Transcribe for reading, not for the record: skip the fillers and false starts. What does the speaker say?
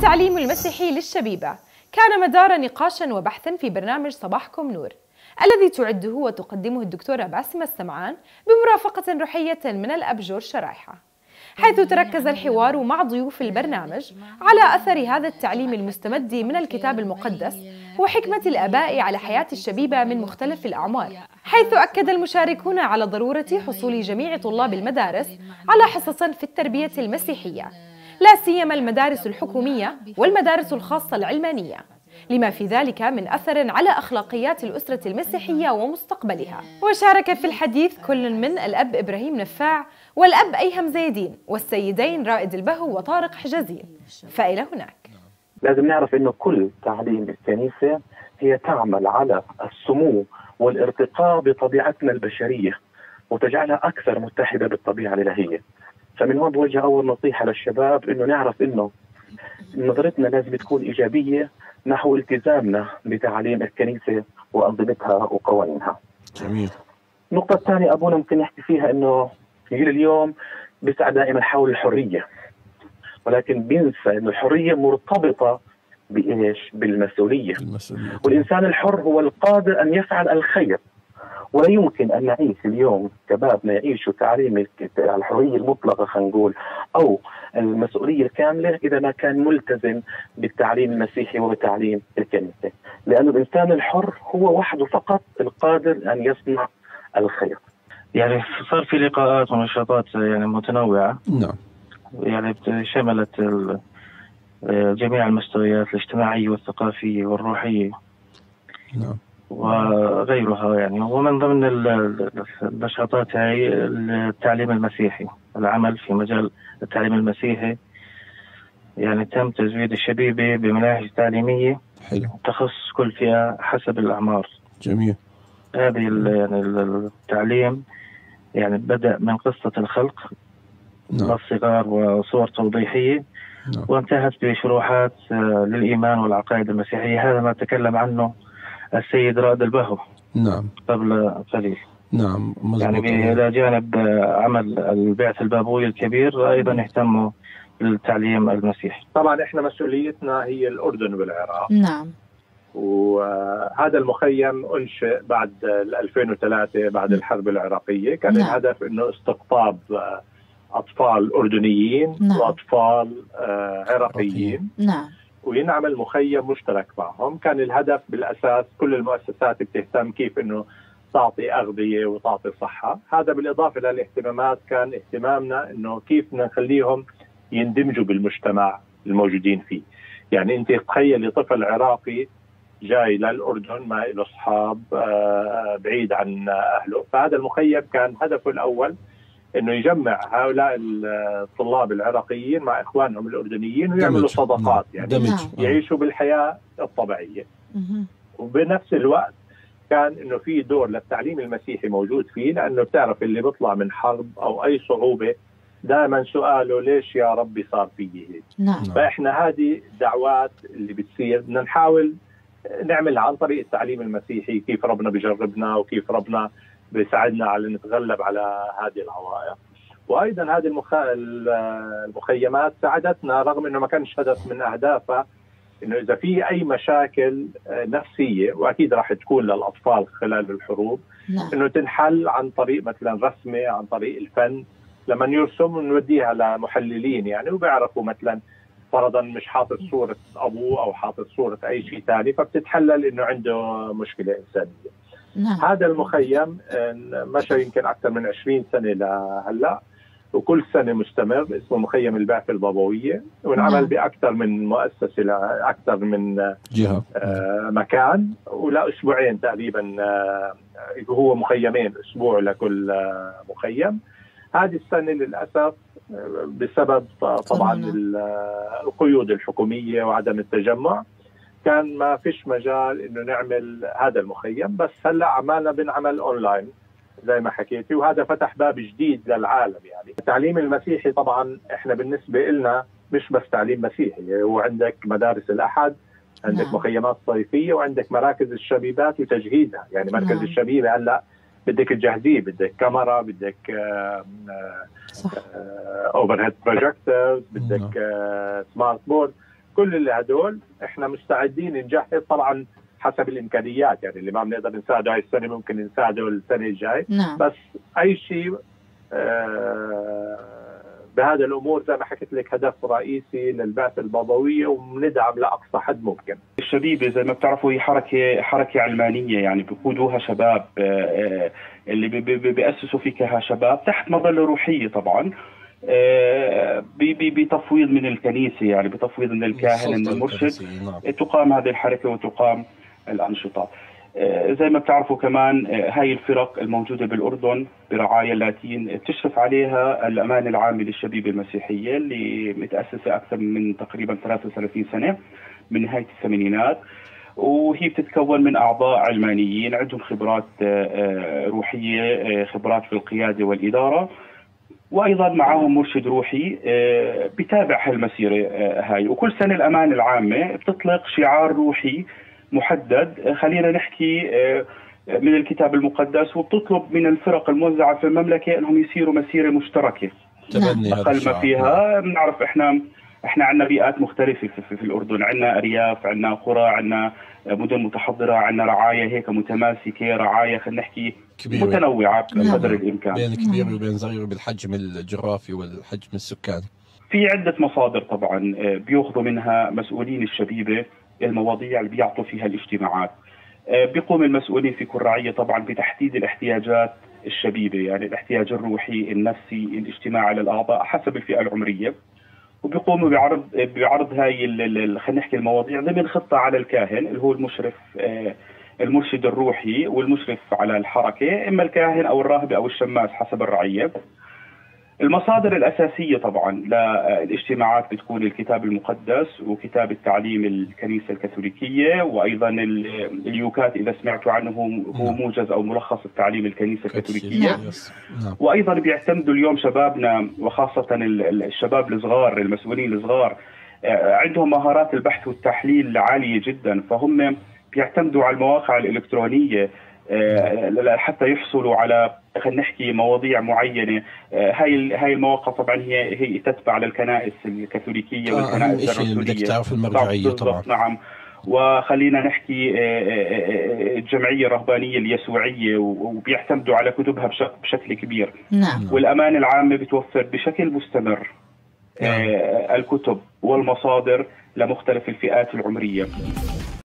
التعليم المسيحي للشبيبة كان مدار نقاش وبحث في برنامج صباحكم نور الذي تعده وتقدمه الدكتورة باسمة السمعان بمرافقة روحية من الأب جورج شرايحة، حيث تركز الحوار مع ضيوف البرنامج على أثر هذا التعليم المستمد من الكتاب المقدس وحكمة الآباء على حياة الشبيبة من مختلف الأعمار، حيث أكد المشاركون على ضرورة حصول جميع طلاب المدارس على حصص في التربية المسيحية، لا سيما المدارس الحكومية والمدارس الخاصة العلمانية، لما في ذلك من أثر على أخلاقيات الأسرة المسيحية ومستقبلها. وشارك في الحديث كل من الأب إبراهيم نفاع والأب أيهم زيدين والسيدين رائد البهو وطارق حجازين. فإلى هناك لازم نعرف أنه كل تعليم الكنيسة هي تعمل على السمو والارتقاء بطبيعتنا البشرية وتجعلها أكثر متحدة بالطبيعة الإلهية. فمن هون بوجه أول نصيحة للشباب أنه نعرف أنه نظرتنا لازم تكون إيجابية نحو التزامنا بتعاليم الكنيسة وأنظمتها وقوانينها. جميل. النقطة الثانية أبونا ممكن نحكي فيها أنه جيل اليوم بيسعى دائما حول الحرية، ولكن بينسى أن الحرية مرتبطة بإيش؟ بالمسؤولية. والإنسان الحر هو القادر أن يفعل الخير، ولا يمكن أن نعيش اليوم شبابنا يعيشوا تعليم الحرية المطلقة خلينا نقول أو المسؤولية الكاملة إذا ما كان ملتزم بالتعليم المسيحي وبتعليم الكنيسة، لأن الإنسان الحر هو وحده فقط القادر أن يصنع الخير. يعني صار في لقاءات ونشاطات يعني متنوعة. نعم. يعني شملت جميع المستويات الاجتماعية والثقافية والروحية. نعم. وغيرها يعني، ومن ضمن النشاطات هي التعليم المسيحي، العمل في مجال التعليم المسيحي. يعني تم تزويد الشبيبة بمناهج تعليمية حلو تخص كل فئة حسب الأعمار. جميل. هذه يعني التعليم يعني بدأ من قصة الخلق للصغار وصور توضيحية، وانتهت بشروحات للإيمان والعقائد المسيحية. هذا ما تكلم عنه السيد رائد البهو نعم قبل قليل. نعم مزبوط. يعني إلى جانب عمل البعث البابوي الكبير أيضا اهتموا بالتعليم المسيحي. طبعا احنا مسؤوليتنا هي الأردن والعراق. نعم. وهذا المخيم أنشئ بعد 2003 بعد الحرب العراقية. كان نعم. الهدف إنه استقطاب أطفال أردنيين نعم. وأطفال عراقيين. نعم. وينعمل مخيم مشترك معهم. كان الهدف بالأساس كل المؤسسات بتهتم كيف إنه تعطي أغذية وتعطي صحة. هذا بالإضافة للاهتمامات كان اهتمامنا إنه كيف نخليهم يندمجوا بالمجتمع الموجودين فيه. يعني أنت تخيلي طفل عراقي جاي للأردن ما له أصحاب بعيد عن أهله. فهذا المخيم كان هدفه الأول إنه يجمع هؤلاء الطلاب العراقيين مع إخوانهم الأردنيين ويعملوا صداقات. يعني يعيشوا بالحياة الطبيعية. وبنفس الوقت كان إنه في دور للتعليم المسيحي موجود فيه، لأنه بتعرف اللي بيطلع من حرب أو أي صعوبة دائما سؤاله ليش يا ربي صار فيه هيك. نعم. فإحنا هذه الدعوات اللي بتصير بدنا نحاول نعمل عن طريق التعليم المسيحي، كيف ربنا بيجربنا وكيف ربنا بيساعدنا على نتغلب على هذه العوائق. وأيضا هذه المخيمات ساعدتنا رغم أنه ما كانش هدف من أهدافها إنه إذا في أي مشاكل نفسية وأكيد راح تكون للأطفال خلال الحروب. نعم. إنه تنحل عن طريق مثلا رسمة، عن طريق الفن. لما يرسم نوديها لمحللين يعني وبيعرفوا مثلا فرضا مش حاطط صورة أبوه أو حاطط صورة أي شيء ثاني، فبتتحلل إنه عنده مشكلة إنسانية. نعم. هذا المخيم مشى يمكن أكثر من 20 سنة لهلا، وكل سنة مستمر. اسمه مخيم البعث البابوية، ونعمل بأكثر من مؤسسة لأكثر من جهة مكان. ولا أسبوعين تقريبا هو مخيمين، أسبوع لكل مخيم. هذه السنة للأسف بسبب طبعا القيود الحكومية وعدم التجمع كان ما فيش مجال إنه نعمل هذا المخيم. بس هلأ عمالنا بنعمل أونلاين زي ما حكيتي، وهذا فتح باب جديد للعالم. يعني التعليم المسيحي طبعا إحنا بالنسبة إلنا مش بس تعليم مسيحي، هو عندك مدارس الأحد، عندك مخيمات صيفية، وعندك مراكز الشبيبات وتجهيزها. يعني مركز الشبيبة هلأ بدك تجهزيه، بدك كاميرا، بدك اوفر هيد بروجيكتورز، بدك سمارت بورد. كل هدول احنا مستعدين نجهز طبعا حسب الامكانيات، يعني اللي ما بنقدر نساعده هاي السنه ممكن نساعده السنه الجاي. نعم. بس اي شيء بهذا الامور زي ما حكيت لك هدف رئيسي للبعثه البابويه، وبندعم لاقصى حد ممكن. الشبيبه زي ما بتعرفوا هي حركه علمانيه، يعني بيقودوها شباب اللي بيأسسوا فيها شباب تحت مظله روحيه طبعا، بتفويض من الكنيسه، يعني بتفويض من الكاهن من المرشد. تقام هذه الحركه وتقام الانشطه. زي ما بتعرفوا كمان هاي الفرق الموجودة بالأردن برعاية اللاتين بتشرف عليها الأمانة العامة للشبيبة المسيحية اللي متأسسة أكثر من تقريبا 33 سنة من نهاية الثمانينات، وهي بتتكون من أعضاء علمانيين عندهم خبرات روحية، خبرات في القيادة والإدارة، وأيضا معهم مرشد روحي بتابع هالمسيرة هاي. وكل سنة الأمانة العامة بتطلق شعار روحي محدد، خلينا نحكي من الكتاب المقدس، وبتطلب من الفرق الموزعة في المملكة أنهم يسيروا مسيرة مشتركة. أقل ما فيها بنعرف إحنا عندنا بيئات مختلفة في الأردن، عندنا أرياف، عندنا قرى، عندنا مدن متحضرة، عندنا رعاية هيك متماسكة، رعاية خلينا نحكي متنوعة بقدر الإمكان، بين كبير وبين صغير بالحجم الجغرافي والحجم السكاني. في عدة مصادر طبعا بيأخذوا منها مسؤولين الشبيبة المواضيع اللي بيعطوا فيها الاجتماعات. بيقوم المسؤولين في كل رعية طبعا بتحديد الاحتياجات الشبيبة، يعني الاحتياج الروحي، النفسي، الاجتماعي للأعضاء حسب الفئة العمرية، وبيقوموا بعرض هاي خلينا نحكي المواضيع ضمن خطة على الكاهن اللي هو المشرف، المرشد الروحي والمشرف على الحركة، إما الكاهن أو الراهب أو الشماس حسب الرعية. المصادر الأساسية طبعا للاجتماعات بتكون الكتاب المقدس وكتاب التعليم الكنيسة الكاثوليكية، وأيضا اليوكات إذا سمعتوا عنه هو موجز أو ملخص التعليم الكنيسة الكاثوليكية. وأيضا بيعتمدوا اليوم شبابنا وخاصة الشباب الصغار، المسؤولين الصغار، عندهم مهارات البحث والتحليل عالية جدا، فهم بيعتمدوا على المواقع الإلكترونية حتى يحصلوا على خلينا نحكي مواضيع معينه. هاي المواقع طبعا هي تتبع للكنائس الكاثوليكيه والكنائس الرسوليه. بدك تعرف المرجعيه طبعا. نعم. وخلينا نحكي الجمعيه الرهبانيه اليسوعيه، وبيعتمدوا على كتبها بشكل كبير. نعم. والامانه العامه بتوفر بشكل مستمر الكتب والمصادر لمختلف الفئات العمريه.